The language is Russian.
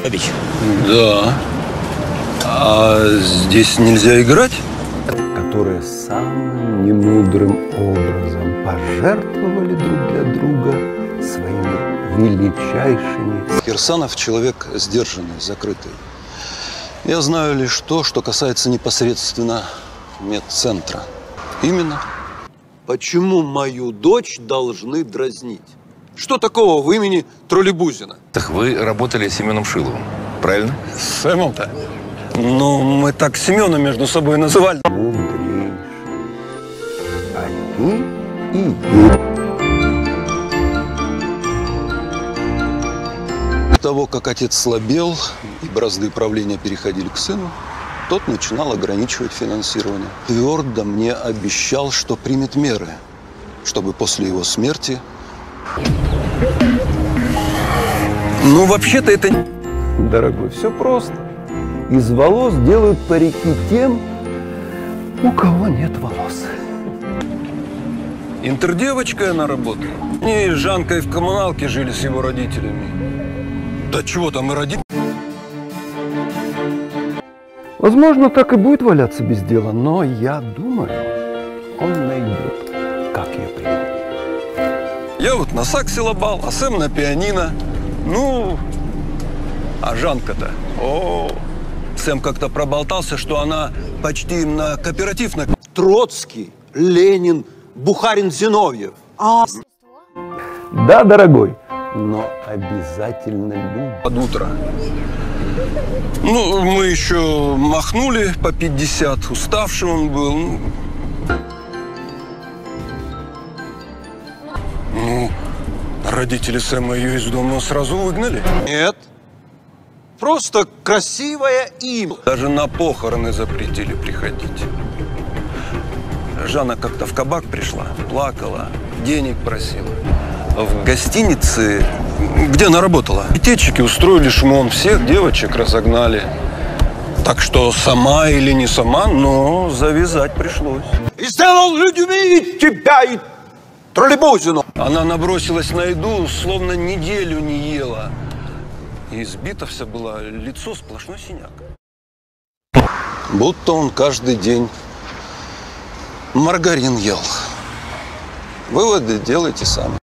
Да. А здесь нельзя играть? Которые самым немудрым образом пожертвовали друг для друга своими величайшими. Кирсанов человек сдержанный, закрытый. Я знаю лишь то, что касается непосредственно медцентра. Именно. Почему мою дочь должны дразнить? Что такого в имени Троллейбузина? Так вы работали с Семеном Шиловым, правильно? С Сэмом-то? Ну, мы так Семена между собой называли. Мудрейшие. Они и есть. До того, как отец слабел и бразды правления переходили к сыну, тот начинал ограничивать финансирование. Твердо мне обещал, что примет меры, чтобы после его смерти... Ну, вообще-то это... Дорогой, все просто. Из волос делают парики тем, у кого нет волос. Интердевочкой она работала. Не, с Жанкой в коммуналке жили с его родителями. Да чего там и родители? Возможно, так и будет валяться без дела, но я думаю, он найдет, как ее применить. Я вот на саксе лобал, а Сэм на пианино. Ну, а Жанка-то, Сэм как-то проболтался, что она почти на кооператив на... Троцкий, Ленин, Бухарин, Зиновьев. Да, дорогой, но обязательно любит. Под утро. Ну, мы еще махнули по 50, уставший он был. Ну, родители Сэма ее из дома сразу выгнали. Нет. Просто красивая им. Даже на похороны запретили приходить. Жанна как-то в кабак пришла, плакала, денег просила. В гостинице, где она работала, питейщики устроили шмон, всех девочек разогнали. Так что сама или не сама, но завязать пришлось. И сделал людьми тебя и Троллейбузину. Она набросилась на еду, словно неделю не ела. И избита вся была, лицо сплошной синяк. Будто он каждый день маргарин ел. Выводы делайте сами.